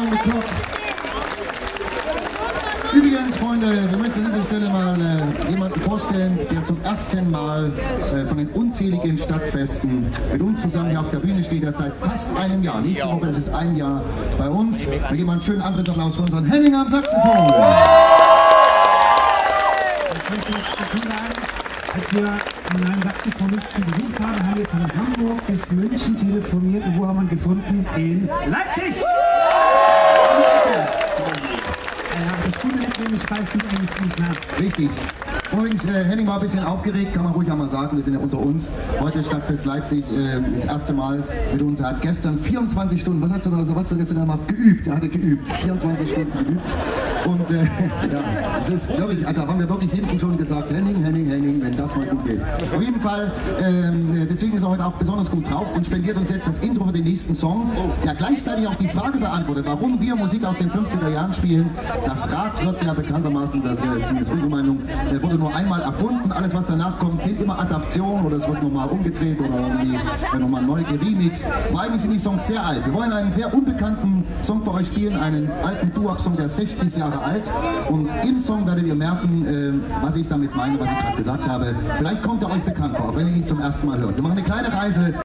the clock. Übrigens, Freunde, wir möchten an dieser Stelle mal jemanden vorstellen, der zum ersten Mal von den unzähligen Stadtfesten mit uns zusammen hier auf der Bühne steht. Er seit fast einem Jahr. Nächste Woche ist es ein Jahr bei uns. Wir geben einen schönen Antrittsapplaus für unseren Henning am Saxophon. Ich möchte dazu sagen, als wir einen Saxophonisten besucht haben wir von Hamburg bis München telefoniert und wo haben wir ihn gefunden? In Leipzig! Das Gute ist, ich weiß nicht eigentlich ziemlich nah. Richtig. Übrigens, Henning war ein bisschen aufgeregt, kann man ruhig auch mal sagen, wir sind ja unter uns. Heute Stadtfest Leipzig, das erste Mal mit uns. Er hat gestern 24 Stunden, was hast du gestern gemacht? Geübt, er hatte geübt, 24 Stunden geübt. Und ja, es ist wirklich, da haben wir wirklich hinten schon gesagt, Henning, wenn das mal gut geht. Auf jeden Fall, deswegen ist er heute auch besonders gut drauf und spendiert uns jetzt das Intro für den nächsten Song, der gleichzeitig auch die Frage beantwortet, warum wir Musik aus den 50er Jahren spielen. Das Rad wird ja bekanntermaßen, das ist ja zumindest unsere Meinung, wurde nur einmal erfunden. Alles, was danach kommt, sind immer Adaptionen oder es wird nochmal umgedreht oder irgendwie nochmal neu geremixed. Aber eigentlich sind die Songs sehr alt. Wir wollen einen sehr unbekannten Song für euch spielen, einen alten Doo-Wop-Song, der ist 60 Jahre alt. Und im Song werdet ihr merken, was ich damit meine, was ich gerade gesagt habe. Vielleicht kommt er euch bekannt vor, auch wenn ihr ihn zum ersten Mal hört. Wir machen eine kleine Reise.